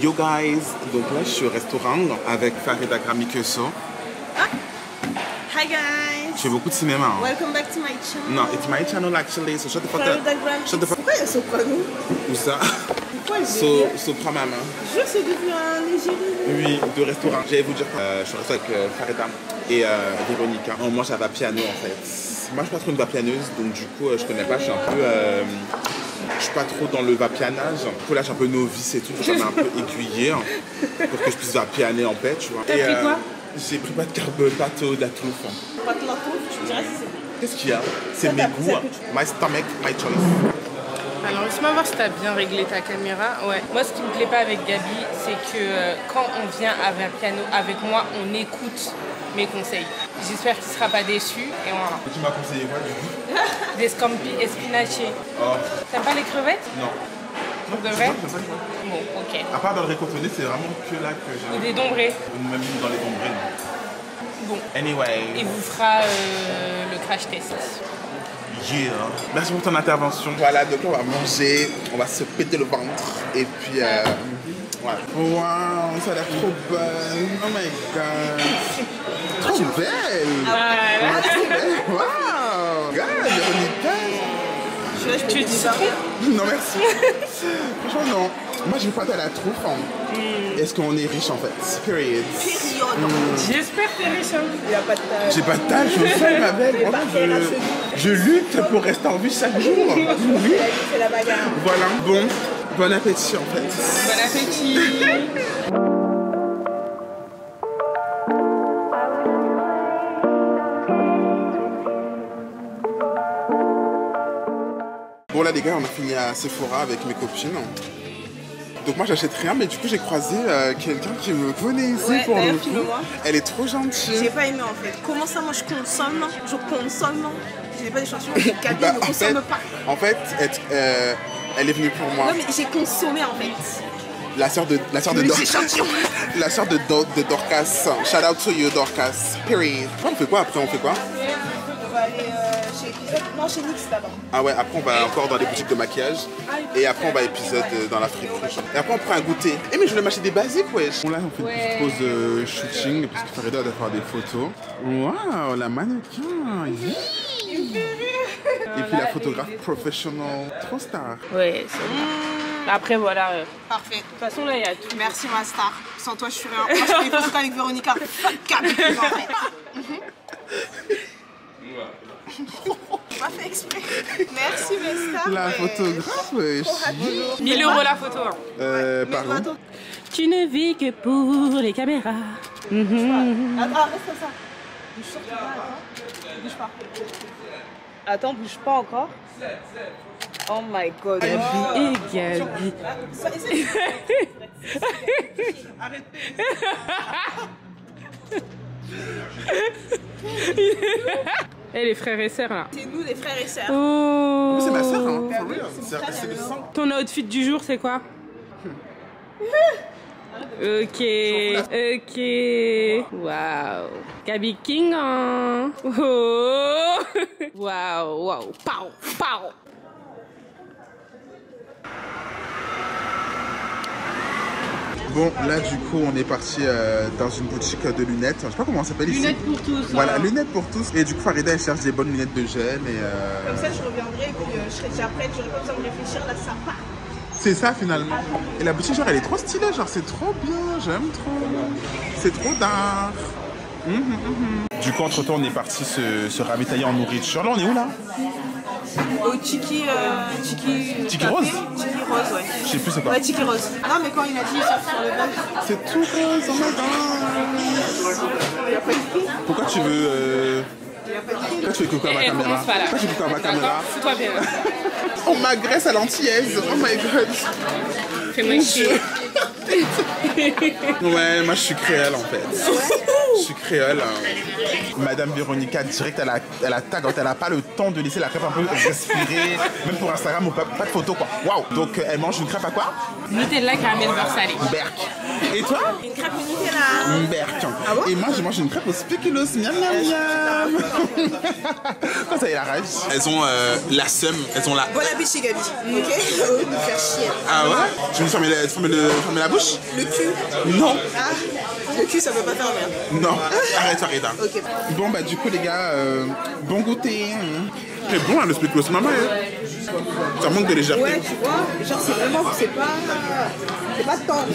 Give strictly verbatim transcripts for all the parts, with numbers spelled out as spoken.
Yo guys, donc là je suis au restaurant avec Farida Gramikeso. Ah. Hi guys. Je fais beaucoup de cinéma. Hein. Welcome back to my channel. Non, it's my channel actually, so shut the fuck up. Farida Gramikeso. Pourquoi il y a Soprano? Où ça? Pourquoi il so, Sopramama. Je sais depuis un Nigérien. Oui, deux restaurants. J'allais vous dire, euh, je suis resté avec euh, Farida et euh, Véronica. On mange à Vapiano en fait. Moi je suis pas trop une vapianeuse, donc du coup euh, je connais pas, je suis un peu... Euh, je suis pas trop dans le vapianage. Du coup là je suis un peu novice et tout, ça m'a un peu aiguillé hein, pour que je puisse vapianer en fait, tu vois. T'as pris euh, quoi? J'ai pris pas de carbe, pâte de la touffe. Pâte de la touffe, tu me dirais si c'est bon. Qu'est-ce qu'il y a? C'est mes goûts. My stomach, my choice. Alors laisse-moi voir si t'as bien réglé ta caméra. Ouais. Moi ce qui me plaît pas avec Gabi, c'est que euh, quand on vient avec un piano avec moi, on écoute mes conseils. J'espère qu'il sera pas déçu et voilà. Tu m'as conseillé quoi du coup? Des scampi espinaci. Oh. T'aimes pas les crevettes? Non. Pour de vrai? Pas, pas, bon, ok. À part dans le récotonné, c'est vraiment que là que j'ai... Ou des dombrés? Même dans les dombrés, non. Bon. Anyway. Il vous fera euh, le crash test. Yeah. Merci pour ton intervention. Voilà, donc on va manger, on va se péter le ventre et puis euh, voilà. Waouh, ça a l'air trop bonne. Oh my god. Trop belle. Voilà. Trop belle. Waouh. Regarde, Véronica. Je vais Tu dis ça? Non merci. Franchement non. Moi je veux pas à la truffe. Hein. Mm. Est-ce qu'on est riche en fait? Period. Period. Mm. J'espère que t'es riche. Hein. Il n'y a pas de tâche. J'ai pas de tâche, je sais ma belle. Je, je lutte pour rester en vie chaque jour. Oui. C'est la bagarre. Voilà. Bon, bon appétit en fait. Bon appétit. Bon là les gars, on a fini à Sephora avec mes copines. Donc moi j'achète rien, mais du coup j'ai croisé euh, quelqu'un qui me connaissait ouais, pour le coup. Filme-moi. Elle est trop gentille. J'ai pas aimé en fait. Comment ça, moi je consomme, je consomme. J'ai pas d'échantillon, mais Gabi bah, ne consomme fait, pas. En fait, elle, euh, elle est venue pour moi. Non mais j'ai consommé en fait. La sœur de la sœur de Dorcas. La sœur de, Do, de Dorcas. Shout out to you Dorcas. Period. On fait quoi après? On fait quoi? On va aller euh, chez épisode. Non, chez Nix d'abord. Ah ouais, après on va encore dans les boutiques de maquillage. Et après on va épisode dans la friperie. Et après on prend un goûter. Eh mais je voulais m'acheter des basiques wesh. Bon là on fait ouais. une petite pause de shooting parce que Farida doit faire des photos. Waouh, la mannequin. Et puis la photographe professionnelle, trop star. Ouais, c'est mmh. Après voilà. Euh... Parfait. De toute façon là il y a tout. Merci ma star. Sans toi je suis rien. Moi je fais des photos avec Véronica. Gabi, pas fait exprès. Merci mes stars. La photographe, wesh. mille euros la photo. Hein. Euh, pardon. Tu ne vis que pour les caméras. Mm-hmm. Attends, reste comme ça. Bouge surtout pas, attends. Bouge pas. Attends, bouge pas encore. Oh my god. Gabi oh. Et Gabi. Arrête. Et les frères et sœurs là. C'est nous les frères et sœurs. Oh. C'est ma sœur hein. C'est le sang. Ton outfit du jour c'est quoi? Ok, ok. Waouh. Gabi King hein. Oh. Waouh, waouh. Pow, pow. Bon, là du coup on est parti euh, dans une boutique de lunettes. Je sais pas comment ça s'appelle ici. Lunettes pour tous. Voilà, hein. Lunettes pour tous. Et du coup Farida elle cherche des bonnes lunettes de gel et euh... Comme ça je reviendrai et puis euh, je serai déjà prête, j'aurai pas besoin de réfléchir, là ça part. C'est ça finalement. Et la boutique genre elle est trop stylée, genre c'est trop bien, j'aime trop. C'est trop d'art. Mmh, mmh, mmh. Du coup entre temps on est parti se, se ravitailler en nourriture. Là on est où là? Au Tiki, euh, Tiki... Tiki Rose? Tiki Rose, ouais. Je sais plus c'est quoi. Ouais, Tiki Rose. Non mais quand il a dit sur le banc. C'est tout rose, oh my god. Il a pas de prix. Pourquoi tu veux... Euh... Il a pas de prix. Pourquoi tu fais coucou à ma caméra? Pourquoi tu fais coucou à ma caméra? Fous-toi bien. On m'agresse à l'antillaise, oh my god. Fais-moi chier. Ouais, moi je suis créole en fait. Je suis créole. Madame Véronica, direct, elle a, elle a tag, elle n'a pas le temps de laisser la crêpe un peu respirer, même pour Instagram ou pas, pas de photo quoi. Waouh. Donc elle mange une crêpe à quoi? Nutella, caramel, beurre salé. Berk. Et toi? Une crêpe au Nutella. Berk. Ah bon? Et moi je mange une crêpe au spéculoos. Miam miam miam. Quand ça y est la rage. Elles ont euh, la seum, elles ont la... Bon appétit Gabi, ok? Au lieu de nous faire chier. Ah ouais? Tu veux me fermer la, fermer le, fermer la bouche? Le cul. Non. Ah, le cul ça peut pas faire bien. Non. Arrête, arrête. Hein. Ok. Bon bah du coup les gars, euh, bon goûter. C'est bon hein, le spéculoos maman. Hein. Ça manque de légèreté. Ouais, tu vois, genre c'est vraiment, c'est pas, c'est pas tant.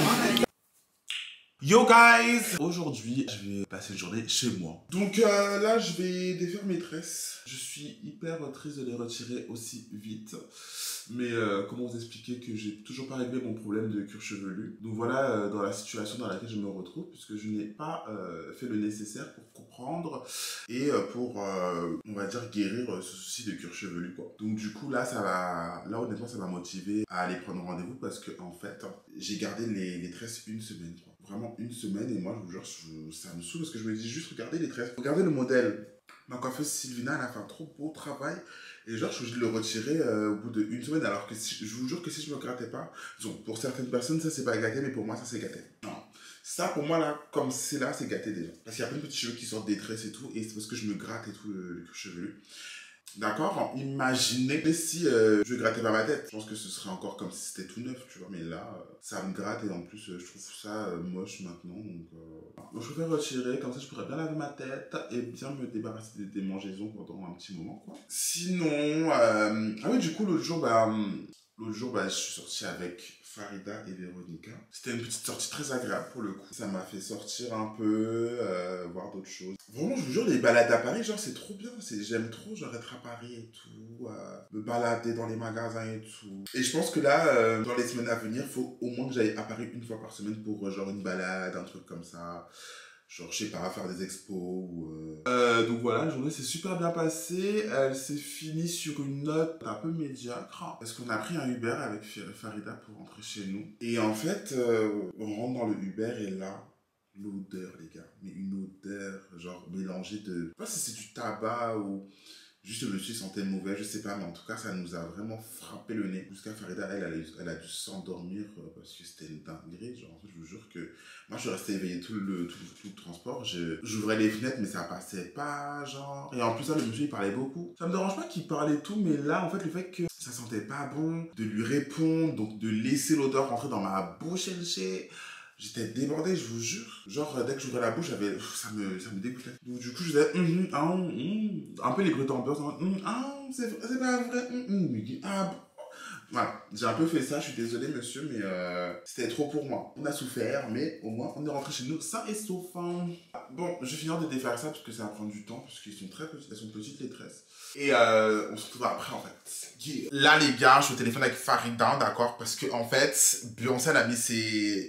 Yo guys! Aujourd'hui, je vais passer une journée chez moi. Donc euh, là, je vais défaire mes tresses. Je suis hyper triste de les retirer aussi vite. Mais euh, comment vous expliquer que j'ai toujours pas réglé mon problème de cuir chevelu. Donc voilà euh, dans la situation dans laquelle je me retrouve, puisque je n'ai pas euh, fait le nécessaire pour comprendre et euh, pour, euh, on va dire, guérir euh, ce souci de cuir chevelu quoi. Donc du coup là, ça va, là honnêtement, ça m'a motivé à aller prendre rendez-vous parce que en fait, j'ai gardé les, les tresses une semaine quoi. Vraiment une semaine et moi je vous jure, je, ça me saoule parce que je me dis juste regardez les tresses, regardez le modèle. Ma coiffeuse Sylvina, elle a fait un trop beau travail et genre je suis obligée de le retirer euh, au bout d'une semaine alors que si, je vous jure que si je me grattais pas, donc pour certaines personnes ça c'est pas gâté mais pour moi ça c'est gâté. Non. Ça pour moi là, comme c'est là, c'est gâté déjà. Parce qu'il y a plein de petits cheveux qui sortent des tresses et tout et c'est parce que je me gratte et tout le, le cuir chevelu. D'accord? Imaginez si euh, je grattais pas ma tête. Je pense que ce serait encore comme si c'était tout neuf, tu vois. Mais là, euh, ça me gratte et en plus, euh, je trouve ça euh, moche maintenant. Donc, euh... donc, je préfère retirer. Comme ça, je pourrais bien laver ma tête et bien me débarrasser des démangeaisons pendant un petit moment, quoi. Sinon, euh... ah oui, du coup, l'autre jour, bah, l'autre jour, bah, je suis sortie avec Farida et Véronica. C'était une petite sortie très agréable pour le coup. Ça m'a fait sortir un peu, euh, voir d'autres choses. Vraiment, je vous jure, les balades à Paris, genre, c'est trop bien. J'aime trop, genre, être à Paris et tout, euh, me balader dans les magasins et tout. Et je pense que là, euh, dans les semaines à venir, il faut au moins que j'aille à Paris une fois par semaine pour, euh, genre, une balade, un truc comme ça. Genre, je sais pas, faire des expos ou... Euh... Euh, donc voilà, la journée s'est super bien passée. Elle s'est finie sur une note un peu médiocre. Parce qu'on a pris un Uber avec Farida pour rentrer chez nous. Et en fait, euh, on rentre dans le Uber et là, l'odeur, les gars. Mais une odeur, genre, mélangée de... Je sais pas si c'est du tabac ou... Juste le monsieur sentait mauvais, je sais pas, mais en tout cas, ça nous a vraiment frappé le nez. Jusqu'à Farida, elle, elle, a, elle a dû s'endormir parce que c'était une dinguerie. Genre, en fait, je vous jure que moi, je suis resté éveillé tout le, tout, tout le transport. J'ouvrais les fenêtres, mais ça passait pas, genre. Et en plus, là, le monsieur, il parlait beaucoup. Ça me dérange pas qu'il parlait tout, mais là, en fait, le fait que ça sentait pas bon, de lui répondre, donc de laisser l'odeur rentrer dans ma bouche, et j'étais débordé, je vous jure. Genre, dès que j'ouvrais la bouche, j'avais, ça me, ça me dégoûtait. Donc, du coup, je disais, mm -hmm, ah, mm -hmm. un peu les bruits d'ambiance, mm -hmm, ah, c'est pas vrai, mm -hmm, ah, bon. Voilà, j'ai un peu fait ça, je suis désolé, monsieur, mais euh, c'était trop pour moi. On a souffert, mais au moins, on est rentré chez nous sain et sauf. Bon, je vais finir de défaire ça, parce que ça va prendre du temps, parce qu'ils sont très petits, elles sont petites, les tresses. Et euh, on se retrouve après, en fait. Là, les gars, je suis au téléphone avec Farida, d'accord, parce que, en fait, Beyoncé, elle a mis ses...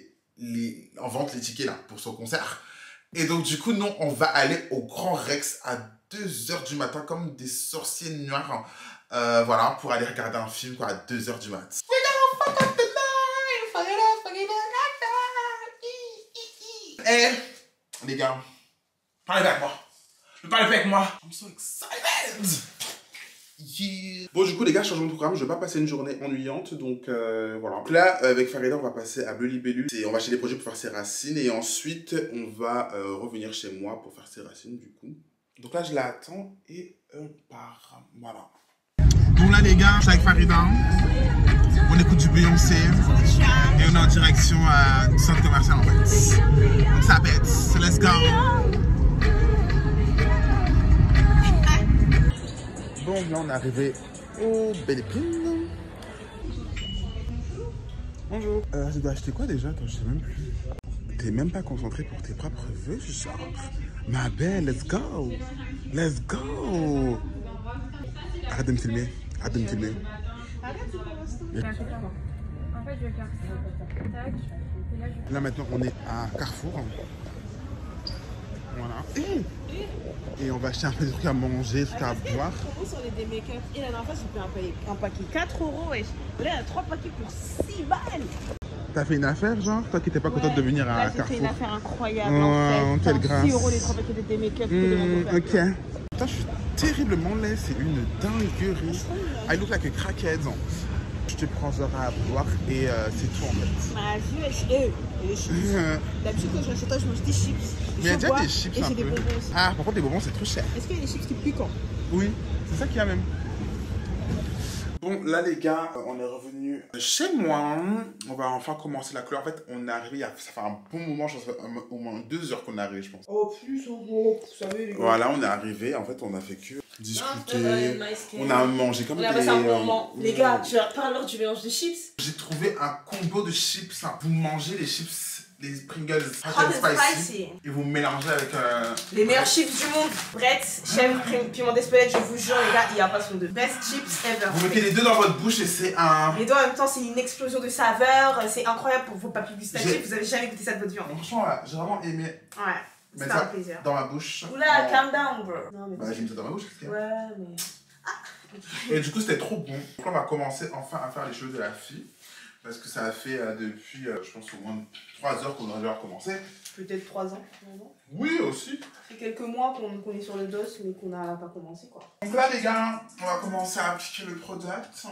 Les, en vente les tickets là pour son concert et donc du coup non on va aller au Grand Rex à deux heures du matin comme des sorciers noirs euh, voilà pour aller regarder un film quoi à deux heures du mat. Eh les gars, parlez avec moi, parlez avec moi, I'm so excited. Yeah. Bon du coup les gars, changement de programme, je vais pas passer une journée ennuyante donc euh, voilà. Donc là avec Farida on va passer à Bleu-Libellule et on va chez les projets pour faire ses racines et ensuite on va euh, revenir chez moi pour faire ses racines du coup. Donc là je l'attends et on part, voilà. Donc là les gars, je suis avec Farida, on écoute du Beyoncé et on est en direction à du centre commercial en fait. Donc ça pète, so let's go. Bon, là on est arrivé au Belle-Épine. Bonjour. Euh, je dois acheter quoi déjà? Attends, je sais même plus. T'es même pas concentré pour tes propres vœux, genre. Ma belle, let's go. Let's go. Arrête de me filmer. Arrête de me filmer. Arrête, c'est pas l'instant. En fait, je vais faire ça. Tac. Et là, je... Là maintenant, on est à Carrefour. Voilà. Et, et on va acheter un peu de trucs à manger, trucs à boire. Sur les make-up. Et la dernière fois, j'ai pris un paquet, un paquet quatre euros. Et là, il y a trois paquets pour six balles. T'as fait une affaire, genre? Toi qui n'étais pas contente ouais. de venir à Là, Carrefour. J'ai fait une affaire incroyable oh, en fait. Quelle grâce. six euros les trois paquets de make-up que de mon Mm, beau-père. ok. Putain, je suis terriblement laid, c'est une dinguerie. I look like a crackhead. Je te prends genre à boire et euh, c'est tout en fait. Bah, vu, et les chips. D'habitude, quand je vais chez toi, je mange des chips. Mais il y a déjà des chips et un j'ai des peu. bonbons aussi. Ah, par contre, les bonbons, c'est trop cher. Est-ce qu'il y a des chips qui piquent? Oui, c'est ça qu'il y a même. Bon, là les gars, on est revenu chez moi. On va enfin commencer la couleur. En fait, on est arrivé, il y a, ça fait un bon moment, je pense, au moins deux heures qu'on est arrivé, je pense. Oh, plus, oh, vous savez, les gars. Voilà, on est arrivé. En fait, on a fait que discuter. On a mangé comme on des... a passé un bon moment. Euh, les gars, tu as pas alors du mélange de chips? J'ai trouvé un combo de chips. Hein. Vous mangez les chips, les Pringles hot Hot and and spicy, spicy. et vous mélangez avec... Euh... Les meilleurs chips du monde. Brett, chèvre, piment d'Espelette, je vous jure, les gars, il n'y a pas son deux. Best chips ever. Vous mettez les deux dans votre bouche et c'est un... Les deux en même temps, c'est une explosion de saveurs. C'est incroyable pour vos papilles gustatives. Vous avez jamais goûté ça de votre vie en fait. Franchement, ouais, j'ai vraiment aimé Ouais, c'était mettre un ça plaisir. dans ma bouche. Oula, Euh, calm down, bro. Non, mais Bah, j'ai mis ça dans ma bouche, qu'est-ce qu'il y a? ouais, mais. Et du coup, c'était trop bon. Donc, on va commencer enfin à faire les choses de la fille. Parce que ça a fait euh, depuis, euh, je pense, au moins trois heures qu'on aurait dû recommencer. Peut-être trois ans, finalement. Oui, aussi. Ça fait quelques mois qu'on qu'on est sur le dos, mais qu'on n'a pas commencé, quoi. Donc là, les gars, on va commencer à appliquer le product.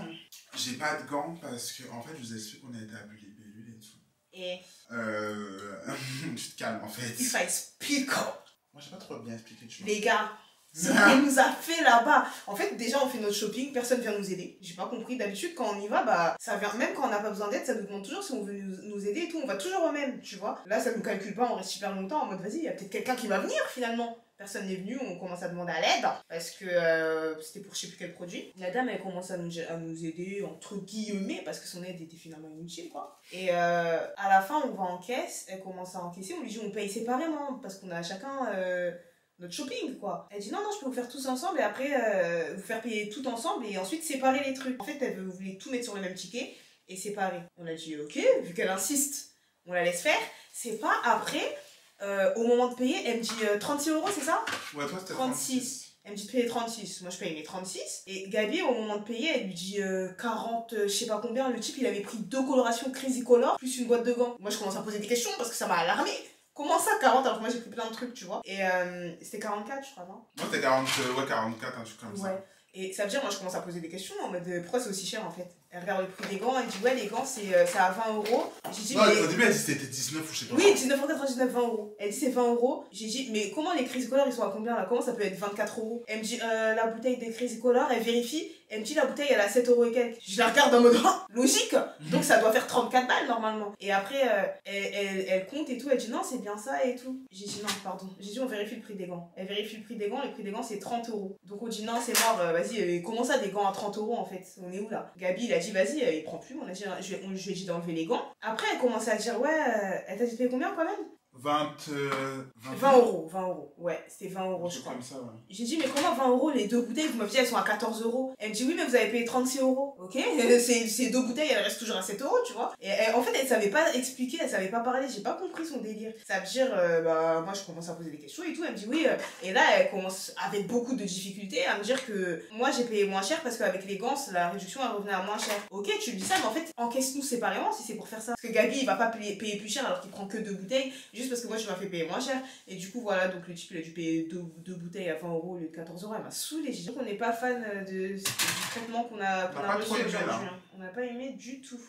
J'ai pas de gants parce que, en fait, je vous explique qu'on a été à les bellules et tout. Et. Euh. Tu te calmes, en fait. If I speak up. Moi, j'ai pas trop bien expliqué, tu vois. Les gars. Ce qu'elle nous a fait là-bas. En fait, déjà, on fait notre shopping, personne vient nous aider. J'ai pas compris. D'habitude, quand on y va, bah, ça vient, même quand on n'a pas besoin d'aide, ça nous demande toujours si on veut nous, nous aider et tout. On va toujours au même, tu vois. Là, ça nous calcule pas, on reste super longtemps en mode, vas-y, il y a peut-être quelqu'un qui va venir finalement. Personne n'est venu, on commence à demander à l'aide parce que euh, c'était pour je sais plus quel produit. La dame, elle commence à nous, à nous aider, entre guillemets, parce que son aide était finalement inutile, quoi. Et euh, à la fin, on va en caisse, elle commence à encaisser, on lui dit on paye séparément parce qu'on a chacun. Euh, notre shopping quoi. Elle dit non non je peux vous faire tous ensemble et après euh, vous faire payer tout ensemble et ensuite séparer les trucs. En fait elle voulait tout mettre sur le même ticket et séparer. On a dit ok, vu qu'elle insiste, on la laisse faire. C'est pas après, euh, au moment de payer, elle me dit euh, trente-six euros c'est ça? Ouais toi c'était trente-six. Elle me dit de payer trente-six, moi je paye mes trente-six. Et Gabi au moment de payer elle lui dit euh, quarante, euh, je sais pas combien. Le type il avait pris deux colorations Crazy Color plus une boîte de gants. Moi je commence à poser des questions parce que ça m'a alarmé. Comment ça quarante alors que moi j'ai pris plein de trucs tu vois. Et euh, c'était quarante-quatre je crois non? Moi c'était quarante, ouais, quarante-quatre un truc comme ouais. ça. Et ça veut dire moi je commence à poser des questions en mode pourquoi c'est aussi cher en fait. Elle regarde le prix des gants, elle dit ouais les gants c'est euh, à vingt euros. J'ai dit non, mais... au début elle dit c'était dix-neuf ou je sais pas. Oui dix-neuf euros quatre-vingt-dix-neuf, vingt euros. Elle dit c'est vingt euros. J'ai dit mais comment les Crazy Color ils sont à combien là? Comment ça peut être vingt-quatre euros? Elle me dit euh, la bouteille des Crazy Color, elle vérifie. Elle me dit la bouteille elle a sept euros et quelques. Je la regarde en mode logique. Donc ça doit faire trente-quatre balles normalement. Et après euh, elle, elle, elle compte et tout. Elle dit non c'est bien ça et tout. J'ai dit non pardon. J'ai dit on vérifie le prix des gants. Elle vérifie le prix des gants. Le prix des gants c'est trente euros. Donc on dit non c'est mort. Euh, vas-y euh, comment ça des gants à trente euros en fait? On est où là? Gabi il a dit vas-y euh, il prend plus. On a dit je, on, je lui ai dit d'enlever les gants. Après elle commence à dire ouais euh, elle t'a dit de payer combien quand même? vingt, euh, vingt, vingt euros, vingt euros, ouais, c'était vingt euros je crois. Comme ça, ouais. J'ai dit mais comment vingt euros les deux bouteilles? Vous m'avez dit elles sont à quatorze euros. Elle me dit oui mais vous avez payé trente-six euros. Ok, ces deux bouteilles elles restent toujours à sept euros tu vois. Et elle, en fait elle savait pas expliquer, elle savait pas parler, j'ai pas compris son délire. Ça veut dire euh, bah moi je commence à poser des questions et tout. Elle me dit oui euh, et là elle commence avec beaucoup de difficultés à me dire que moi j'ai payé moins cher parce qu'avec les gants la réduction elle revenait à moins cher. Ok tu lui dis ça mais en fait encaisse-nous séparément si c'est pour faire ça. Parce que Gabi il va pas payer, payer plus cher alors qu'il prend que deux bouteilles juste parce que moi je m'as fait payer moins cher. Et du coup, voilà, donc le type il a dû payer deux, deux bouteilles à vingt euros au lieu de quatorze euros. Elle m'a saoulée. J'ai dit qu'on n'est pas fan de, du traitement qu'on a, qu'on a reçu aujourd'hui. Hein. On n'a pas aimé du tout.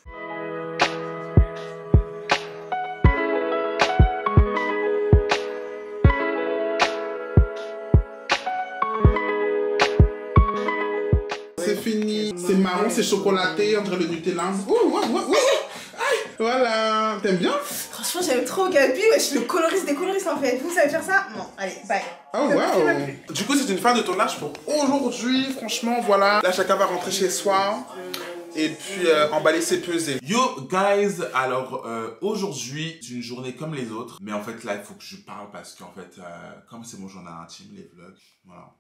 C'est fini. C'est marron, c'est chocolaté, entre le Nutella. Ouh, ouh, ouh, ouh. Voilà, t'aimes bien? Franchement, j'aime trop Gabi, wesh, le coloriste des coloristes en fait. Vous savez faire ça? Non, allez, bye. Oh wow. Du coup, c'est une fin de tournage pour aujourd'hui. Franchement, voilà. Là, chacun va rentrer chez soi. Et puis euh, emballer ses pesées. Yo guys, alors euh, aujourd'hui c'est une journée comme les autres. Mais en fait là il faut que je parle parce qu'en fait euh, comme c'est mon journal intime, les vlogs, voilà.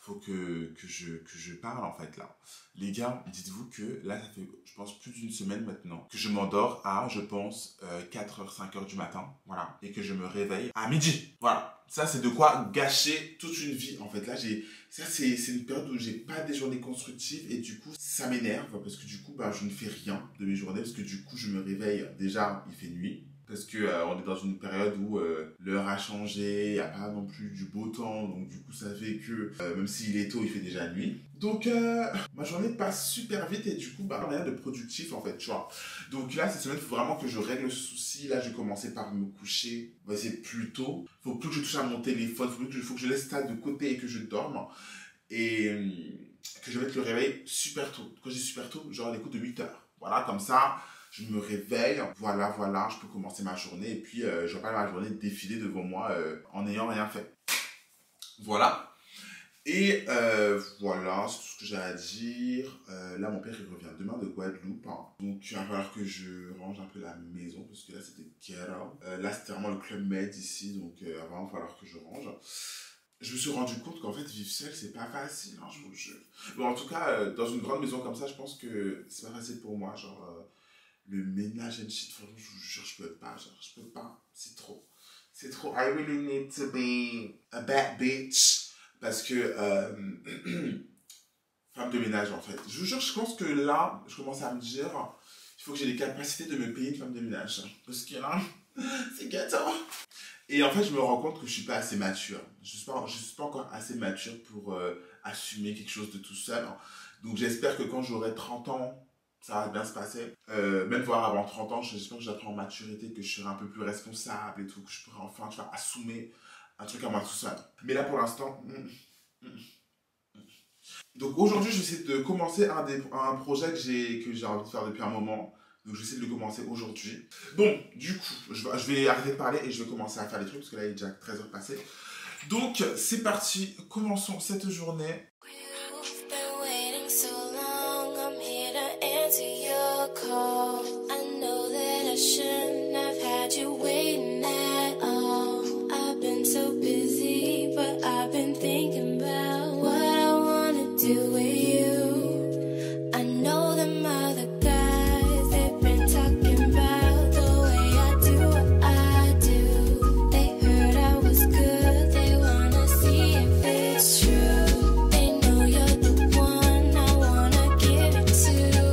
faut que, que, je, que je parle en fait là. Les gars, dites-vous que là, ça fait, je pense, plus d'une semaine maintenant que je m'endors à, je pense, euh, quatre heures, cinq heures du matin, voilà, et que je me réveille à midi, voilà. Ça, c'est de quoi gâcher toute une vie, en fait. Là, j'ai, ça, c'est, c'est une période où j'ai pas des journées constructives et du coup, ça m'énerve parce que du coup, bah, je ne fais rien de mes journées parce que du coup, je me réveille, déjà, il fait nuit. Parce que euh, on est dans une période où euh, l'heure a changé, il n'y a pas non plus du beau temps, donc du coup ça fait que euh, même s'il est tôt, il fait déjà nuit. Donc euh, ma journée passe super vite et du coup bah rien de productif en fait, tu vois. Donc là cette semaine, il faut vraiment que je règle ce souci. Là je vais commencer par me coucher, on va essayer plus tôt. Il faut plus que je touche à mon téléphone, il faut, que je, faut que je laisse ça de côté et que je dorme. Et euh, que je mette le réveil super tôt. Quand je dis super tôt, genre à l'écoute de huit heures. Voilà, comme ça. Je me réveille, voilà, voilà, je peux commencer ma journée et puis euh, je vois pas ma journée défiler devant moi euh, en n'ayant rien fait. Voilà. Et euh, voilà, c'est tout ce que j'ai à dire. Euh, là, mon père, il revient demain de Guadeloupe. Hein. Donc, il va falloir que je range un peu la maison parce que là, c'était ghetto. Euh, là, c'était vraiment le Club Med ici, donc euh, avant, il va falloir que je range. Je me suis rendu compte qu'en fait, vivre seul, c'est pas facile, hein, je vous le jure. Bon, en tout cas, euh, dans une grande maison comme ça, je pense que c'est pas facile pour moi, genre... Euh, le ménage and shit, franchement, je vous jure, je peux pas, genre, je peux pas, c'est trop, c'est trop, I really need to be a bad bitch, parce que, euh, femme de ménage, en fait, je vous jure, je pense que là, je commence à me dire, il faut que j'ai les capacités de me payer une femme de ménage, parce que là, c'est gâteau. Et en fait, je me rends compte que je suis pas assez mature, je suis pas, je suis pas encore assez mature pour euh, assumer quelque chose de tout seul, donc j'espère que quand j'aurai trente ans, ça va bien se passer. Euh, même voir avant trente ans, j'espère que j'apprends en maturité, que je serai un peu plus responsable et tout, que je pourrai enfin tu vois, assumer un truc à moi tout seul. Mais là, pour l'instant... Mm, mm, mm. Donc aujourd'hui, j'essaie de commencer un, des, un projet que j'ai que j'ai envie de faire depuis un moment. Donc j'essaie de le commencer aujourd'hui. Bon, du coup, je vais, je vais arrêter de parler et je vais commencer à faire les trucs, parce que là, il est déjà treize heures passées. Donc, c'est parti. Commençons cette journée. Call. I know that I shouldn't have had you waiting at all. I've been so busy, but I've been thinking about what I wanna do with you. I know them other guys, they've been talking about the way I do what I do. They heard I was good, they wanna see if it's true. They know you're the one I wanna give it to.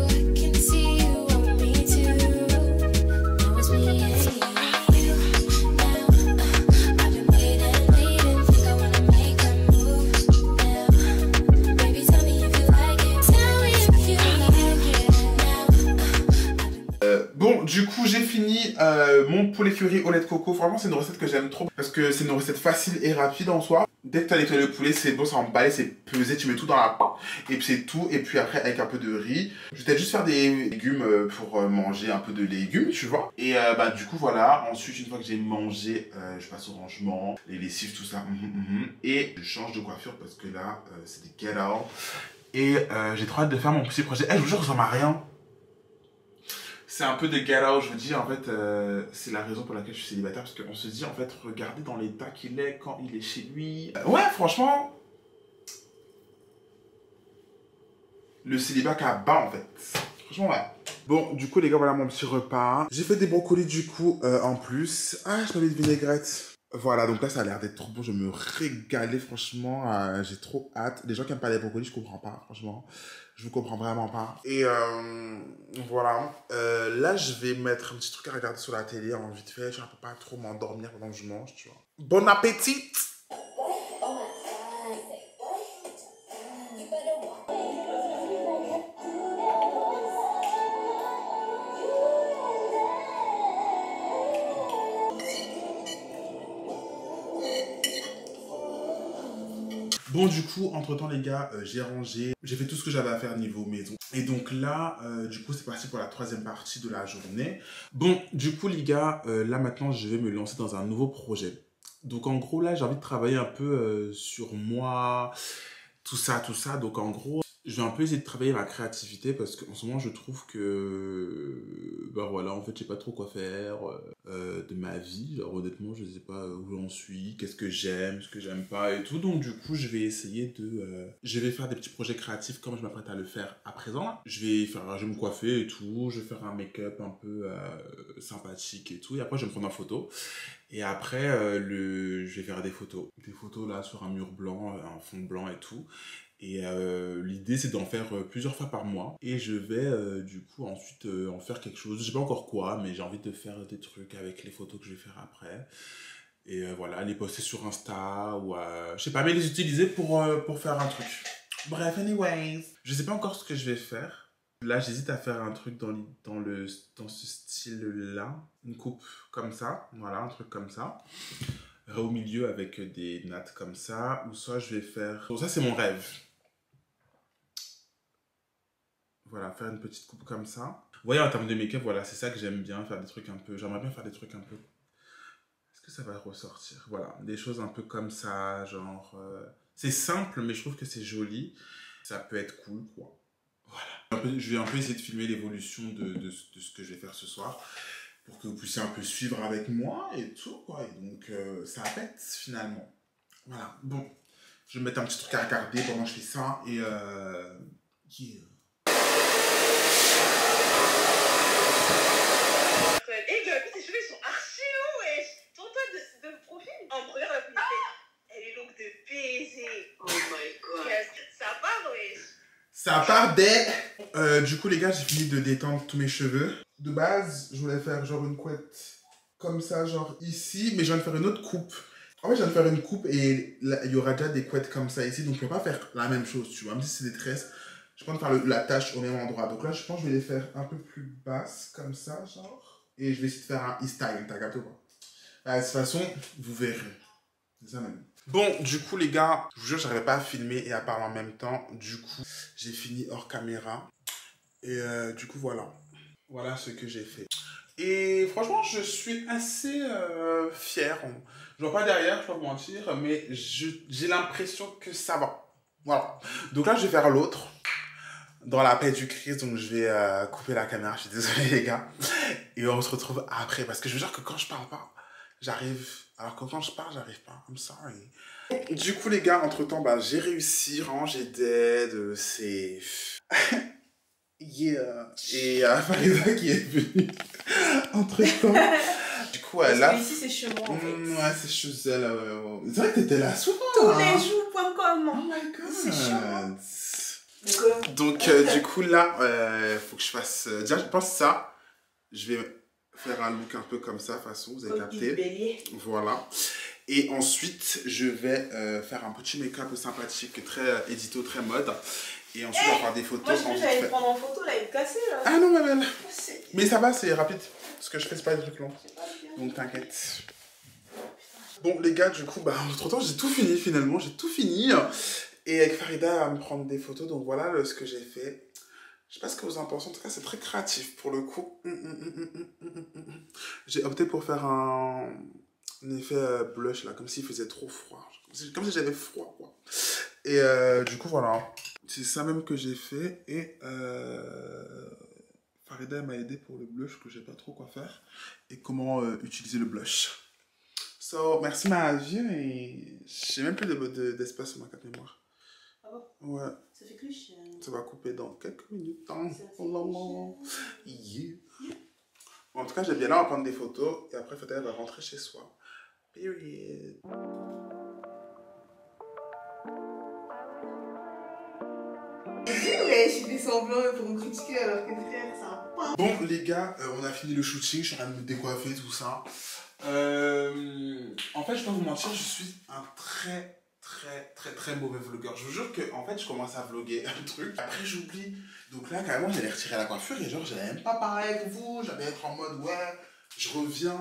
Du coup, j'ai fini euh, mon poulet curry au lait de coco. Vraiment, c'est une recette que j'aime trop parce que c'est une recette facile et rapide en soi. Dès que tu as nettoyé le poulet, c'est bon, ça emballé, c'est pesé, tu mets tout dans la... Et puis c'est tout. Et puis après, avec un peu de riz. Je vais peut-être juste faire des légumes pour manger un peu de légumes, tu vois. Et euh, bah du coup, voilà. Ensuite, une fois que j'ai mangé, euh, je passe au rangement, les lessives, tout ça. Mm -hmm. Et je change de coiffure parce que là, euh, c'est des ghetto. Et euh, j'ai trop hâte de faire mon petit projet. Eh, hey, je vous jure que ça m'a rien. C'est un peu de ghetto, je vous dis, en fait, euh, c'est la raison pour laquelle je suis célibataire, parce qu'on se dit, en fait, regardez dans l'état qu'il est quand il est chez lui. Euh, ouais, franchement, le célibat qui a bas, en fait. Franchement, ouais. Bon, du coup, les gars, voilà mon petit repas. J'ai fait des brocolis, du coup, euh, en plus. Ah, je m'avais de vinaigrette. Voilà, donc là, ça a l'air d'être trop bon. Je me régalais, franchement. Euh, j'ai trop hâte. Les gens qui n'aiment pas les brocolis, je comprends pas, franchement. Je vous comprends vraiment pas. Et euh, voilà. Euh, là, je vais mettre un petit truc à regarder sur la télé en vite fait. Je ne peux pas trop m'endormir pendant que je mange, tu vois. Bon appétit! Bon, du coup, entre-temps, les gars, euh, j'ai rangé. J'ai fait tout ce que j'avais à faire niveau maison. Et donc là, euh, du coup, c'est parti pour la troisième partie de la journée. Bon, du coup, les gars, euh, là, maintenant, je vais me lancer dans un nouveau projet. Donc, en gros, là, j'ai envie de travailler un peu euh, sur moi, tout ça, tout ça. Donc, en gros, je vais un peu essayer de travailler ma créativité parce qu'en ce moment, je trouve que... Ben voilà, en fait, je sais pas trop quoi faire. Euh, de ma vie. Genre, honnêtement, je sais pas où j'en suis, qu'est-ce que j'aime, ce que j'aime pas et tout. Donc, du coup, je vais essayer de... Euh, je vais faire des petits projets créatifs comme je m'apprête à le faire à présent. Je vais faire, je vais me coiffer et tout. Je vais faire un make-up un peu euh, sympathique et tout. Et après, je vais me prendre en photo. Et après, euh, le... je vais faire des photos. Des photos là sur un mur blanc, un fond blanc et tout. Et euh, l'idée, c'est d'en faire euh, plusieurs fois par mois. Et je vais, euh, du coup, ensuite euh, en faire quelque chose. Je sais pas encore quoi, mais j'ai envie de faire des trucs avec les photos que je vais faire après. Et euh, voilà, les poster sur Insta ou, euh, je sais pas, mais les utiliser pour, euh, pour faire un truc. Bref, anyways. Je sais pas encore ce que je vais faire. Là, j'hésite à faire un truc dans, dans, le, dans ce style-là. Une coupe comme ça. Voilà, un truc comme ça. Au milieu avec des nattes comme ça. Ou soit je vais faire... Donc ça, c'est mon rêve. Voilà, faire une petite coupe comme ça. Vous voyez, en termes de make-up, voilà, c'est ça que j'aime bien, faire des trucs un peu... J'aimerais bien faire des trucs un peu... Est-ce que ça va ressortir? Voilà, des choses un peu comme ça, genre... Euh... C'est simple, mais je trouve que c'est joli. Ça peut être cool, quoi. Voilà. Je vais un peu essayer de filmer l'évolution de, de, de ce que je vais faire ce soir, pour que vous puissiez un peu suivre avec moi et tout, quoi. Et donc, euh, ça pète, finalement. Voilà, bon. Je vais mettre un petit truc à regarder pendant que je fais ça, et... Euh... Yeah. Et Gabi, tes cheveux sont archi longs, wesh. Tourne-toi de, de profil. En première, la publicité. Elle est longue de baiser. Oh my god. Ça part, wesh. Ça part des... Euh, du coup, les gars, j'ai fini de détendre tous mes cheveux. De base, je voulais faire genre une couette comme ça, genre ici. Mais je viens de faire une autre coupe. En fait, je viens de faire une coupe et là, il y aura déjà des couettes comme ça ici. Donc, je ne peux pas faire la même chose, tu vois. Même si c'est des tresses, je peux faire le, la tâche au même endroit. Donc là, je pense que je vais les faire un peu plus basses, comme ça, genre. Et je vais essayer de faire un e-style, t'as gâteau quoi. De toute façon, vous verrez. C'est ça même. Bon, du coup, les gars, je vous jure, j'arrivais pas à filmer et à parler en même temps. Du coup, j'ai fini hors caméra. Et euh, du coup, voilà. Voilà ce que j'ai fait. Et franchement, je suis assez euh, fier. Je vois pas derrière, je vais pas vous mentir, mais j'ai l'impression que ça va. Voilà. Donc là, je vais faire l'autre. Dans la paix du Christ, donc je vais euh, couper la caméra, je suis désolé les gars. Et on se retrouve après, parce que je veux dire que quand je parle pas, j'arrive, alors que quand je parle, j'arrive pas, I'm sorry. Du coup les gars, entre temps, bah, j'ai réussi, ranger d'aide, c'est... yeah. Et euh, Farida qui est venue, entre temps. Du coup, elle a... Ici c'est chez moi en fait. Mmh, ouais, c'est chez elle, ouais, ouais. C'est vrai que t'étais là souvent. Tous hein. les jours point com. Oh my god. C'est chez moi. Donc, euh, du coup, là, il euh, faut que je fasse... Euh, déjà, je pense ça. Je vais faire un look un peu comme ça, de toute façon, vous avez capté. Voilà. Et ensuite, je vais euh, faire un petit make-up sympathique, très euh, édito, très mode. Et ensuite, hey, on va faire des photos. Moi, je crois que j'allais te prendre en photo, là, il est cassé, là. Ah non, ma belle. Mais ça va, c'est rapide. Parce que je fais pas des trucs longs. Donc, t'inquiète. Bon, les gars, du coup, bah, entre temps, j'ai tout fini, finalement. J'ai tout fini. Et avec Farida, elle va me prendre des photos. Donc, voilà le, ce que j'ai fait. Je sais pas ce que vous en pensez. En tout cas, c'est très créatif, pour le coup. Mm, mm, mm, mm, mm, mm. J'ai opté pour faire un... un effet euh, blush, là, comme s'il faisait trop froid. Comme si, comme si j'avais froid, quoi. Et euh, du coup, voilà. C'est ça même que j'ai fait. Et euh, Farida m'a aidé pour le blush, que je sais pas trop quoi faire. Et comment euh, utiliser le blush. So, merci ma vie. Et j'ai même plus d'espace de, de, sur ma carte mémoire. Ah bon? Ouais. Ça fait cliché. Ça va couper dans quelques minutes. Hein. Oh yeah. Yeah. Bon, en tout cas, j'ai bien là, on va prendre des photos. Et après, Farida va rentrer chez soi. Period. Ouais, je suis des semblants pour me critiquer alors que frère, c'est un pain. Bon, les gars, euh, on a fini le shooting. Je suis en train de me décoiffer, tout ça. Euh, en fait, je dois vous mentir, je suis un très, très, très, très mauvais vlogueur. Je vous jure que, en fait, je commence à vlogger un truc. Après, j'oublie. Donc là, carrément, j'allais retirer la coiffure et genre, j'allais même pas pareil que vous. J'allais être en mode, ouais, je reviens.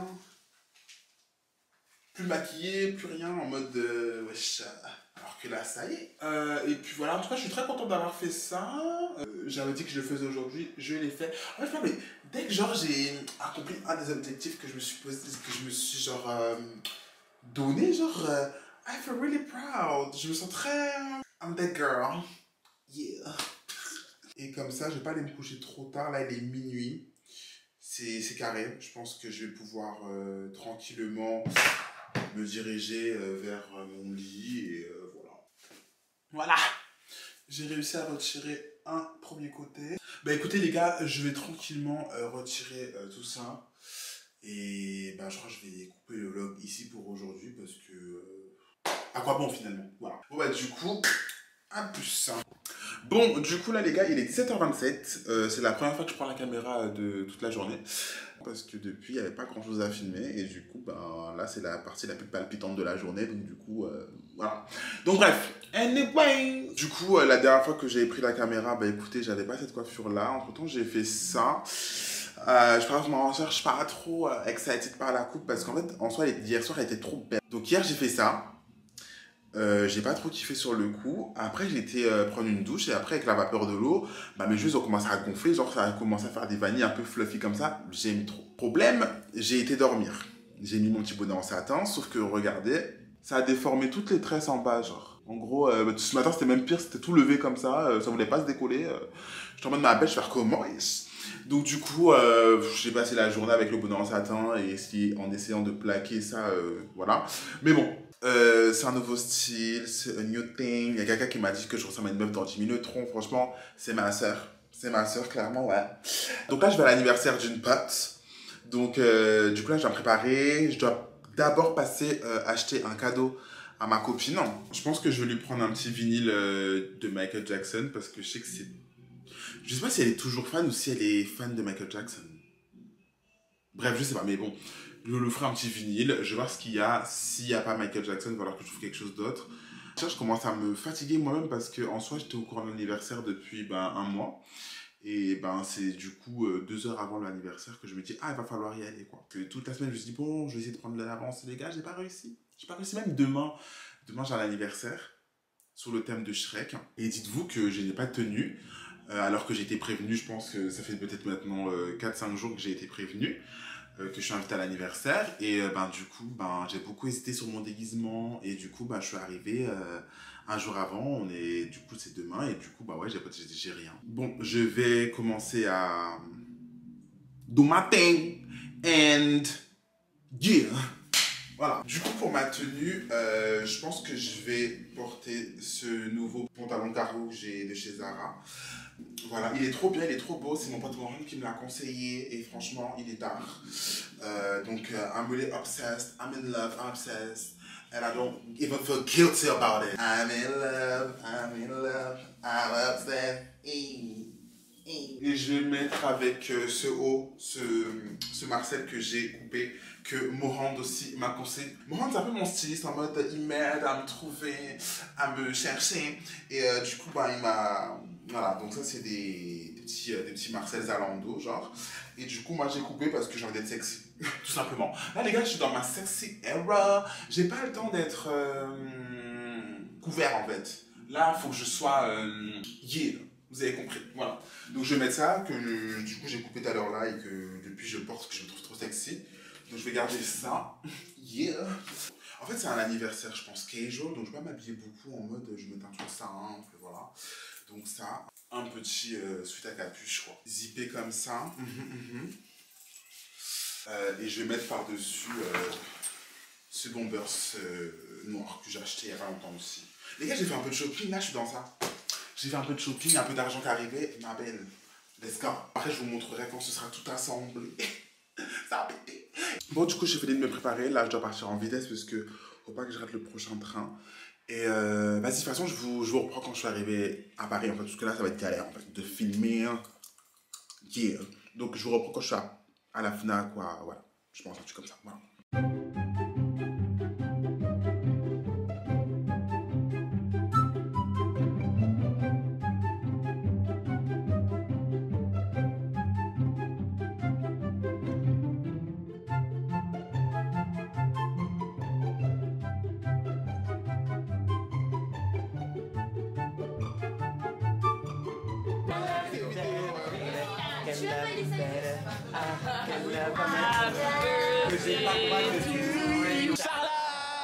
Plus maquillée, plus rien, en mode, euh, wesh. Alors que là, ça y est. Euh, et puis voilà, en tout cas, je suis très content d'avoir fait ça. Euh, J'avais dit que je le faisais aujourd'hui, je l'ai fait. En fait, mais dès que genre j'ai accompli un des objectifs que je me suis posé, que je me suis genre euh, donné, genre, euh, I feel really proud. Je me sens très, I'm that girl. Yeah. Et comme ça, je vais pas aller me coucher trop tard. Là, il est minuit. c'est carré. Je pense que je vais pouvoir euh, tranquillement me diriger euh, vers euh, mon lit et euh, voilà. Voilà. J'ai réussi à retirer un premier côté. Bah écoutez les gars, je vais tranquillement euh, retirer euh, tout ça. Et bah je crois que je vais couper le vlog ici pour aujourd'hui parce que... Euh, à quoi bon finalement? Voilà. Bon bah du coup, un plus. Bon, du coup là les gars, il est dix-sept heures vingt-sept. Euh, c'est la première fois que je prends la caméra de toute la journée. Parce que depuis, il n'y avait pas grand chose à filmer. Et du coup, ben, là, c'est la partie la plus palpitante de la journée. Donc du coup, euh, voilà. Donc bref, anyway. Du coup, euh, la dernière fois que j'ai pris la caméra, bah écoutez, j'avais pas cette coiffure-là. Entre temps, j'ai fait ça. Euh, je pense m'en cherche pas trop euh, excited par la coupe. Parce qu'en fait, en soi, hier soir, elle était trop belle. Donc hier, j'ai fait ça. Euh, j'ai pas trop kiffé sur le coup. Après, j'ai été euh, prendre une douche et après, avec la vapeur de l'eau, bah, mes cheveux ont commencé à gonfler. Genre, ça a commencé à faire des vanilles un peu fluffy comme ça. J'aime trop. Problème, j'ai été dormir. J'ai mis mon petit bonnet en satin, sauf que regardez, ça a déformé toutes les tresses en bas. Genre, en gros, euh, ce matin, c'était même pire, c'était tout levé comme ça. Euh, ça voulait pas se décoller. Euh, je suis en mode ma bête, je vais faire comment? Donc, du coup, euh, j'ai passé la journée avec le bonnet en satin et en essayant de plaquer ça, euh, voilà. Mais bon. Euh, c'est un nouveau style, c'est un new thing. Il y a quelqu'un qui m'a dit que je ressemble à une meuf dans Jimmy Neutron. Franchement, c'est ma soeur. C'est ma soeur, clairement, ouais. Donc là, je vais à l'anniversaire d'une pote. Donc, euh, du coup, là, je dois me préparer. Je dois d'abord passer euh, acheter un cadeau à ma copine. Je pense que je vais lui prendre un petit vinyle euh, de Michael Jackson parce que je sais que c'est... Je sais pas si elle est toujours fan ou si elle est fan de Michael Jackson. Bref, je sais pas, mais bon... Je lui ferai un petit vinyle, je vais voir ce qu'il y a. S'il n'y a pas Michael Jackson, il va falloir que je trouve quelque chose d'autre. Je commence à me fatiguer moi-même parce qu'en soi, j'étais au courant de l'anniversaire depuis ben, un mois. Et ben, c'est du coup euh, deux heures avant l'anniversaire que je me dis, ah, il va falloir y aller, quoi. Que toute la semaine, je me suis dit, bon, je vais essayer de prendre de l'avance. Les gars, j'ai pas réussi. J'ai pas réussi. Même demain, demain j'ai un anniversaire sur le thème de Shrek. Et dites-vous que je n'ai pas tenu. Euh, alors que j'ai été prévenu, je pense que ça fait peut-être maintenant euh, quatre cinq jours que j'ai été prévenu. Euh, que je suis invité à l'anniversaire et euh, ben du coup ben j'ai beaucoup hésité sur mon déguisement et du coup ben je suis arrivé euh, un jour avant, on est du coup c'est demain et du coup bah ouais j'ai j'ai rien. Bon, je vais commencer à do my thing and yeah. Voilà. Du coup pour ma tenue, euh, je pense que je vais porter ce nouveau pantalon cargo que j'ai de chez Zara. Voilà, il est trop bien, il est trop beau, c'est mon pote Morin qui me l'a conseillé et franchement il est tard. Euh, donc uh, I'm really obsessed, I'm in love, I'm obsessed and I don't even feel guilty about it. I'm in love, I'm in love, I'm obsessed. Et je vais mettre avec euh, ce haut, ce, ce Marcel que j'ai coupé, que Morand aussi m'a conseillé. Morand c'est un peu mon styliste en mode il m'aide à me trouver, à me chercher et euh, du coup bah, il m'a... Voilà, donc ça c'est des, des, petits, euh, des petits Marcel Zalando genre. Et du coup moi j'ai coupé parce que j'ai envie d'être sexy, tout simplement. Là les gars je suis dans ma sexy era, j'ai pas le temps d'être euh, couvert en fait. Là il faut que je sois euh, yeah. Vous avez compris, voilà. Donc je vais mettre ça, que je, du coup j'ai coupé tout à l'heure là et que depuis je porte parce que je me trouve trop sexy. Donc je vais garder ça. Yeah. En fait c'est un anniversaire je pense casual, donc je vais pas m'habiller beaucoup en mode je mets un truc simple, voilà. Donc ça, un petit euh, sweat à capuche quoi. Zippé comme ça. Mm-hmm, mm-hmm. Euh, et je vais mettre par-dessus euh, ce bomber euh, noir que j'ai acheté il y a pas longtemps aussi. Les gars j'ai fait un peu de shopping, là je suis dans ça. J'ai fait un peu de shopping, un peu d'argent qui est arrivé. Ma belle, let's go. Après, je vous montrerai quand ce sera tout assemblé. Ça a pété. Bon, du coup, j'ai fini de me préparer. Là, je dois partir en vitesse parce que faut pas que je rate le prochain train. Et euh, vas-y, de toute façon, je vous, je vous reprends quand je suis arrivé à Paris. En fait, parce que là, ça va être galère en fait, de filmer. Yeah. Donc, je vous reprends quand je suis à, à la FNAC. Quoi. Voilà. Je pense un truc comme ça. Voilà.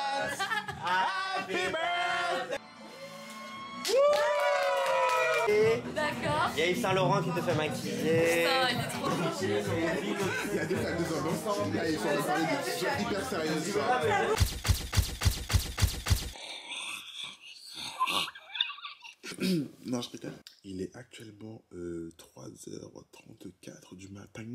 Happy birthday! maquiller. D'accord. Il y a Yves Saint Laurent qui te fait maquiller. Putain, il est trop gentil. Il y a deux femmes, deux hommes ensemble. Là, ils sont en train de parler de choses hyper sérieuses. Non, je rigole. Il est actuellement euh, trois heures trente-quatre du matin.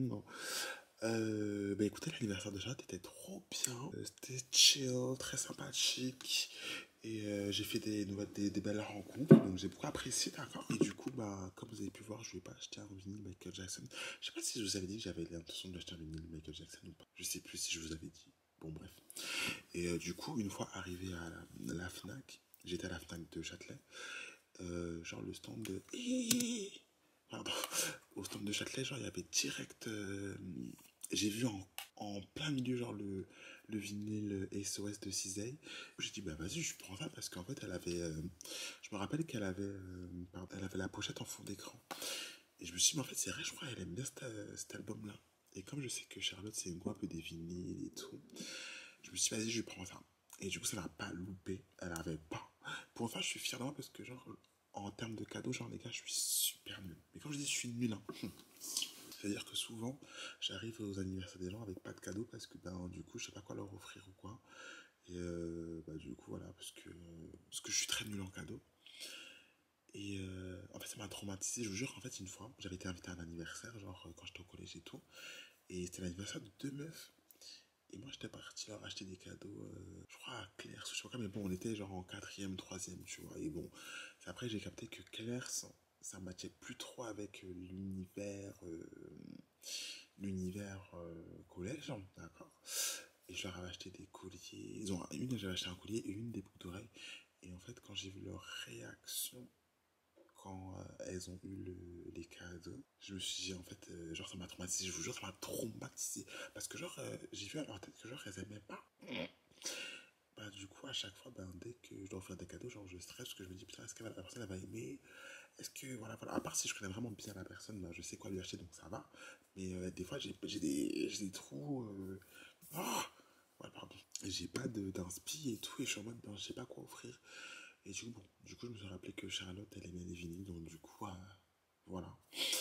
Euh, bah écoutez, l'anniversaire de Charlotte était trop bien. Euh, C'était chill, très sympathique. Et euh, j'ai fait des, nouvelles, des, des belles rencontres. Donc j'ai beaucoup apprécié, d'accord. Et du coup, bah, comme vous avez pu voir, je ne vais pas acheter un vinyle Michael Jackson. Je sais pas si je vous avais dit que j'avais l'intention d'acheter un vinyle Michael Jackson ou pas. Je sais plus si je vous avais dit. Bon, bref. Et euh, du coup, une fois arrivé à la, la Fnac, j'étais à la Fnac de Châtelet. Euh, genre le stand de... Pardon. Au stand de Châtelet, genre il y avait direct... Euh, j'ai vu en, en plein milieu genre le, le vinyle S O S de Cizay. J'ai dit bah vas-y je prends ça parce qu'en fait elle avait... Euh, je me rappelle qu'elle avait, euh, pardon, elle avait la pochette en fond d'écran. Et je me suis dit mais en fait c'est vrai je crois qu'elle aime bien cet, cet album là. Et comme je sais que Charlotte c'est une go un peu des vinyles et tout, je me suis dit vas-y je prends ça. Et du coup ça n'a pas loupé, elle avait pas. Pour enfin, je suis fier de moi parce que, genre, en termes de cadeaux, genre, les gars, je suis super nul. Mais quand je dis je suis nul, hein, c'est-à-dire que souvent, j'arrive aux anniversaires des gens avec pas de cadeaux parce que, ben, du coup, je sais pas quoi leur offrir ou quoi. Et, euh, bah, du coup, voilà, parce que, parce que je suis très nul en cadeaux. Et, euh, en fait, ça m'a traumatisé. Je vous jure, en fait, une fois, j'avais été invité à un anniversaire, genre, quand j'étais au collège et tout. Et c'était l'anniversaire de deux meufs. Et moi, j'étais parti leur acheter des cadeaux, euh, je crois à Claire, je sais pas quoi, mais bon, on était genre en quatrième, troisième, tu vois. Et bon, après, j'ai capté que Claire, ça, ça matchait plus trop avec euh, l'univers, euh, l'univers euh, collège, hein, d'accord. Et je leur avais acheté des colliers. Ils ont, une, j'avais acheté un collier et une des boucles d'oreilles. Et en fait, quand j'ai vu leur réaction, quand euh, elles ont eu le, les cadeaux, je me suis dit en fait, euh, genre ça m'a traumatisé, je vous jure, ça m'a traumatisé. Parce que genre, euh, j'ai vu à leur tête que genre elles aimaient pas. Bah du coup, à chaque fois, ben, dès que je dois offrir des cadeaux, genre je stresse parce que je me dis putain, est-ce que la personne elle va aimer? Est-ce que, voilà, voilà. À part si je connais vraiment bien la personne, ben, je sais quoi lui acheter donc ça va. Mais euh, des fois, j'ai des, des trous. Euh... Oh ouais, pardon. J'ai pas d'inspi et tout, et je suis en mode, ben, je sais pas quoi offrir. Et du coup, bon, du coup, je me suis rappelé que Charlotte, elle aimait les vinyles, donc du coup, euh, voilà.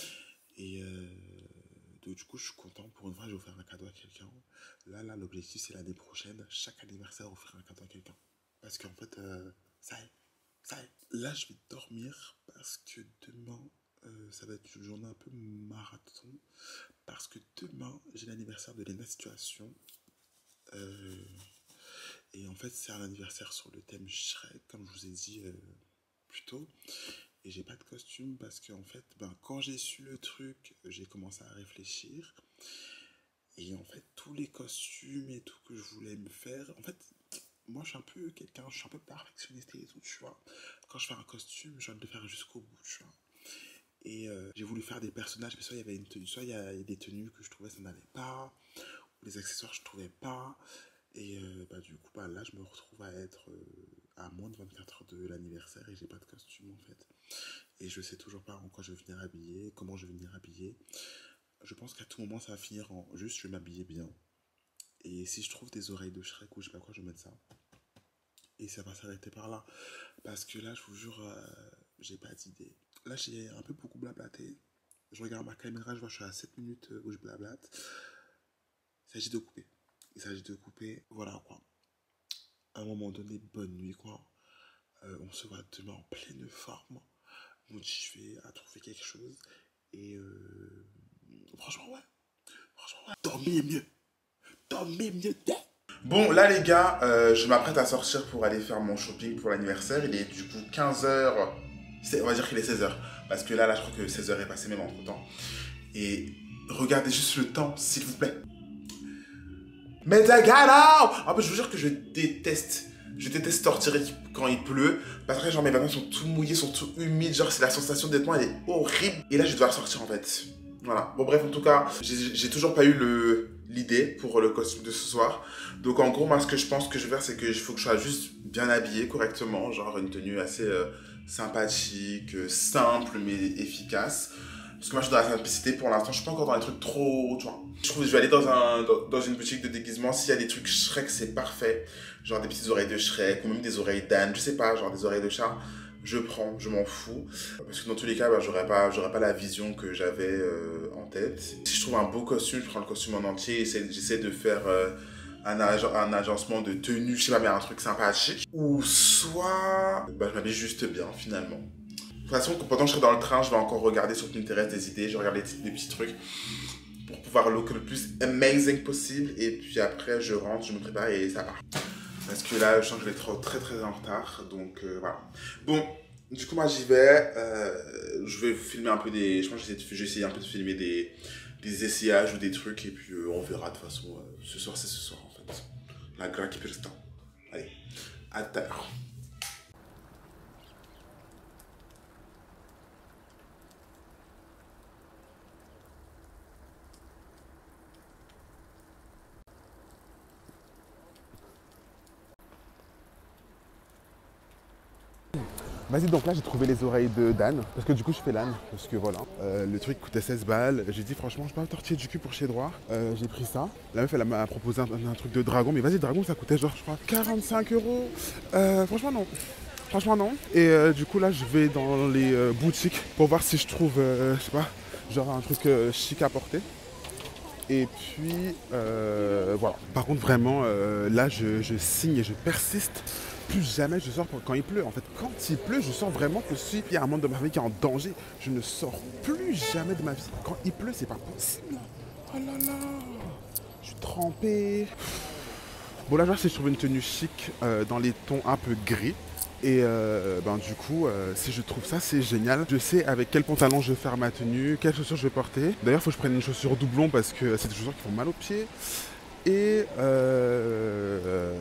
Et euh, donc, du coup, je suis content. Pour une fois, j'ai offert un cadeau à quelqu'un. Là, là, l'objectif, c'est l'année prochaine, chaque anniversaire, offrir un cadeau à quelqu'un. Parce qu'en fait, euh, ça y est, ça y est. Là, je vais dormir parce que demain, euh, ça va être une journée un peu marathon. Parce que demain, j'ai l'anniversaire de Lena Situation. Euh... Et en fait, c'est un anniversaire sur le thème Shrek, comme je vous ai dit euh, plus tôt. Et j'ai pas de costume parce que en fait, ben, quand j'ai su le truc, j'ai commencé à réfléchir. Et en fait, tous les costumes et tout que je voulais me faire, en fait, moi je suis un peu quelqu'un, je suis un peu perfectionniste et tout, tu vois. Quand je fais un costume, j'ai envie de le faire jusqu'au bout, tu vois. Et euh, j'ai voulu faire des personnages, mais soit il y avait une tenue, soit il y a des tenues que je trouvais ça n'allait pas, ou les accessoires je trouvais pas. Et euh, bah, du coup, bah, là, je me retrouve à être euh, à moins de vingt-quatre heures de l'anniversaire et j'ai pas de costume en fait. Et je sais toujours pas en quoi je vais venir habiller, comment je vais venir habiller. Je pense qu'à tout moment, ça va finir en juste je vais m'habiller bien. Et si je trouve des oreilles de Shrek ou je sais pas quoi, je vais mettre ça. Et ça va s'arrêter par là. Parce que là, je vous jure, euh, j'ai pas d'idée. Là, j'ai un peu beaucoup blablaté. Je regarde ma caméra, je vois que je suis à sept minutes où je blablate. Il s'agit de couper. Il s'agit de couper, voilà quoi. À un moment donné, bonne nuit quoi. Euh, on se voit demain en pleine forme, motivé à trouver quelque chose. Et euh, franchement, ouais. Franchement, ouais. Dormez mieux. Dormez mieux. Bon, là les gars, euh, je m'apprête à sortir pour aller faire mon shopping pour l'anniversaire. Il est du coup quinze heures. On va dire qu'il est seize heures. Parce que là, là, je crois que seize heures est passé même entre temps. Et regardez juste le temps, s'il vous plaît. Mais t'as galère! En fait, je vous jure que je déteste. Je déteste sortir quand il pleut. Parce que genre mes vêtements sont tout mouillés, sont tout humides. Genre c'est la sensation d'être moi, elle est horrible. Et là je dois sortir en fait. Voilà. Bon bref, en tout cas, j'ai toujours pas eu le l'idée pour le costume de ce soir. Donc en gros, moi ce que je pense que je vais faire, c'est qu'il faut que je sois juste bien habillé correctement. Genre une tenue assez euh, sympathique, euh, simple mais efficace. Parce que moi je suis dans la simplicité pour l'instant, je suis pas encore dans les trucs trop, tu vois. Je trouve que je vais aller dans, un, dans, dans une boutique de déguisement, s'il y a des trucs Shrek c'est parfait. Genre des petites oreilles de Shrek ou même des oreilles d'âne, je sais pas, genre des oreilles de chat. je prends, je m'en fous. Parce que dans tous les cas, bah, j'aurais pas, j'aurais pas la vision que j'avais euh, en tête. Si je trouve un beau costume, je prends le costume en entier et j'essaie de faire euh, un, ag un agencement de tenue, je sais pas, mais un truc sympathique. Ou soit, bah, je m'habille juste bien finalement. De toute façon, pendant que je serai dans le train, je vais encore regarder sur Pinterest des idées, je vais regarder des, des petits trucs pour pouvoir look le plus amazing possible. Et puis après, je rentre, je me prépare et ça part. Parce que là, je sens que je vais être très très en retard, donc euh, voilà. Bon, du coup, moi j'y vais. Euh, je vais filmer un peu des. Je pense que je vais essayer un peu de filmer des, des essayages ou des trucs, et puis euh, on verra de toute façon. Euh, ce soir, c'est ce soir en fait. La gra qui peut rester. Allez, à tout à l'heure. Vas-y, donc là j'ai trouvé les oreilles de Dan, parce que du coup je fais l'âne, parce que voilà, euh, le truc coûtait seize balles, j'ai dit franchement je peux pas me tortiller du cul pour chez droit, euh, j'ai pris ça, la meuf elle m'a proposé un, un truc de dragon, mais vas-y dragon ça coûtait genre je crois quarante-cinq euros, euh, franchement non, franchement non, et euh, du coup là je vais dans les euh, boutiques pour voir si je trouve, euh, je sais pas, genre un truc euh, chic à porter. Et puis, euh, voilà. Par contre, vraiment, euh, là, je, je signe et je persiste. Plus jamais je sors quand il pleut. En fait, quand il pleut, je sens vraiment que si il y a un membre de ma famille qui est en danger, je ne sors plus jamais de ma vie. Quand il pleut, c'est pas possible. Oh là là, je suis trempé. Bon, là, je vois si je trouve une tenue chic euh, dans les tons un peu gris. Et euh, ben, du coup, euh, si je trouve ça, c'est génial. Je sais avec quel pantalon je vais faire ma tenue, quelles chaussures je vais porter. D'ailleurs, il faut que je prenne une chaussure doublon parce que c'est des chaussures qui font mal aux pieds. Et euh,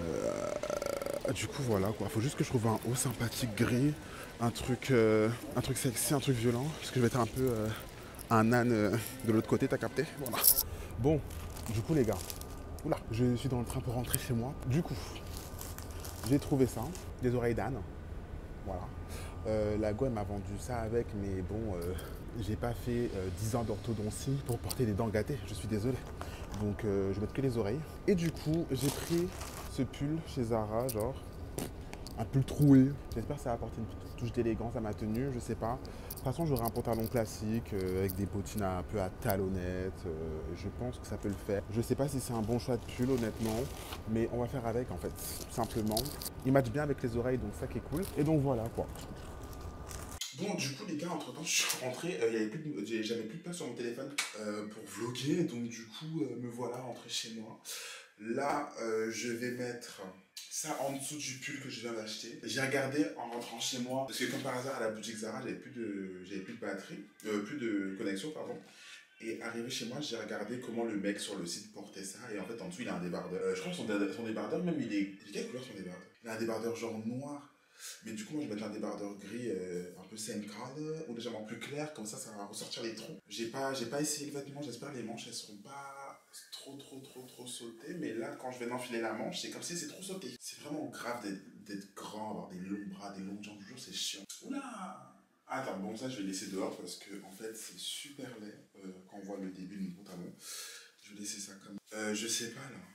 euh, du coup, voilà quoi. Il faut juste que je trouve un haut sympathique gris, un truc, euh, un truc sexy, un truc violent. Parce que je vais être un peu euh, un âne euh, de l'autre côté, t'as capté? Voilà. Bon, du coup, les gars, oula, je suis dans le train pour rentrer chez moi. Du coup, j'ai trouvé ça, des oreilles d'âne, voilà. Euh, la go m'a vendu ça avec, mais bon, euh, j'ai pas fait euh, dix ans d'orthodontie pour porter des dents gâtées, je suis désolé. Donc euh, je vais mettre que les oreilles. Et du coup, j'ai pris ce pull chez Zara, genre, un pull troué. J'espère que ça va apporter une petite touche d'élégance à ma tenue, je sais pas. De toute façon, j'aurai un pantalon classique euh, avec des bottines un peu à talonnettes. Euh, je pense que ça peut le faire. Je sais pas si c'est un bon choix de pull, honnêtement, mais on va faire avec, en fait, tout simplement. Il match bien avec les oreilles, donc ça qui est cool. Et donc voilà, quoi. Bon, du coup, les gars, entre temps, je suis rentré. Euh, J'avais plus, de... plus de place sur mon téléphone euh, pour vlogger. Donc, du coup, euh, me voilà rentré chez moi. Là, euh, je vais mettre ça en dessous du pull que je viens d'acheter. J'ai regardé en rentrant chez moi, parce que comme par hasard à la boutique Zara, j'avais plus de, j'avais plus de batterie, euh, plus de connexion, pardon. Et arrivé chez moi, j'ai regardé comment le mec sur le site portait ça. Et en fait, en dessous, il a un débardeur. Euh, je crois que son, son débardeur, même, il est... Il est quelle couleur son débardeur? Il a un débardeur genre noir. Mais du coup, moi, je vais mettre un débardeur gris euh, un peu same color, ou légèrement plus clair, comme ça, ça va ressortir les trous. J'ai pas, j'ai pas essayé le vêtement, j'espère que les manches, elles seront pas trop, trop, trop, trop sautées. Mais là, quand je vais enfiler la manche, c'est comme si c'est trop sauté. C'est vraiment grave d'être grand, avoir des longs bras, des longues jambes, toujours, c'est chiant. Oula! Attends, bon, ça, je vais laisser dehors parce que, en fait, c'est super laid euh, quand on voit le début de mon pantalon. Je vais laisser ça comme... Euh, je sais pas, là.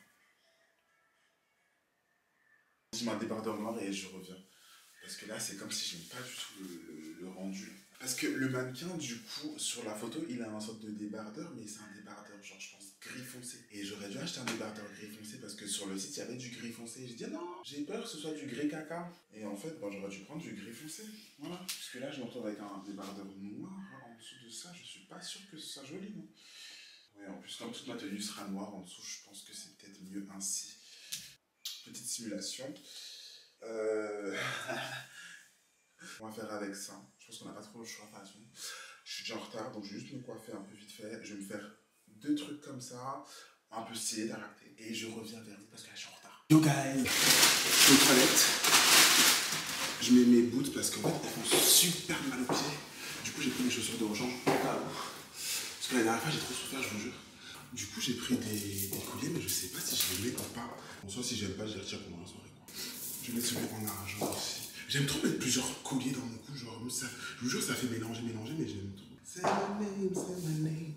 Je mets un débardeur noir et je reviens. Parce que là, c'est comme si j'aime pas du tout le, le, le rendu. Parce que le mannequin, du coup, sur la photo, il a un sorte de débardeur, mais c'est un débardeur, genre, je pense, gris foncé. Et j'aurais dû acheter un débardeur gris foncé parce que sur le site, il y avait du gris foncé. J'ai dit, non, j'ai peur que ce soit du gris caca. Et en fait, bah, j'aurais dû prendre du gris foncé. Voilà. Parce que là, je me retrouve avec un débardeur noir en dessous de ça. Je suis pas sûr que ce soit joli, non. Ouais, en plus, comme toute ma tenue sera noire en dessous, je pense que c'est peut-être mieux ainsi. Petite simulation. Euh... On va faire avec ça. Je pense qu'on n'a pas trop le choix de toute façon. Je suis déjà en retard, donc je vais juste me coiffer un peu vite fait. Je vais me faire deux trucs comme ça, un peu stylé, d'arrêter. Et je reviens vers vous parce que là je suis en retard. Yo guys, je suis aux toilettes. Je mets mes boots parce qu'en fait elles font super mal aux pieds. Du coup j'ai pris mes chaussures de rechange. Parce que la dernière fois j'ai trop souffert, je vous jure. Du coup j'ai pris des, des colliers, mais je sais pas si je les mets ou pas. Bon, soit si j'aime pas, je les retire pendant la soirée. Je vais mettre celui en argent aussi. J'aime trop mettre plusieurs colliers dans mon cou, genre ça, je vous jure ça fait mélanger, mélanger, mais j'aime trop. C'est my name, c'est my name.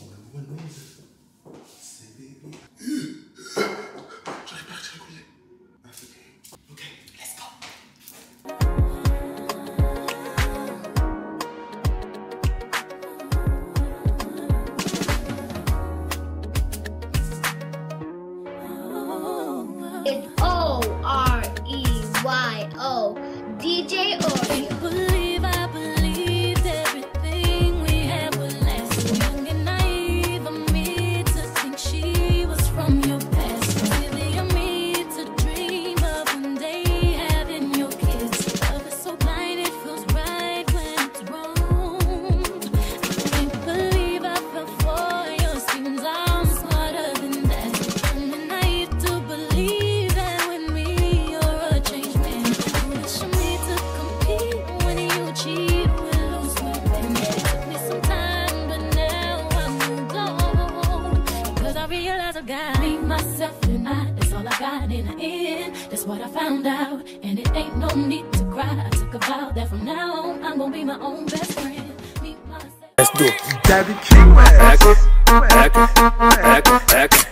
C'est baby. J'arrive pas à retirer le collier. Ah c'est bon. Ok, let's go. It's O R E Y O. D J Oreo. I believe I believed everything we had was last. Young and naive of me to think she was from your past. Silly of me to dream of one day having your kids. Love is so blind it feels right when it's wrong. I can't believe I fell for you. Seems I'm smarter than that. Young and naive to believe that with me you're a changed man. Foolish of me to compete when you cheat, we'll lose weapon. It took me some time, but now I'm moved on. Because I realize I've got me, myself, and I. That's all I got in the end. That's what I found out. And it ain't no need to cry. I took a vow that from now on I'm gonna be my own best friend. Me, myself. Let's do it. Gabby Q S. Back, back, back, back.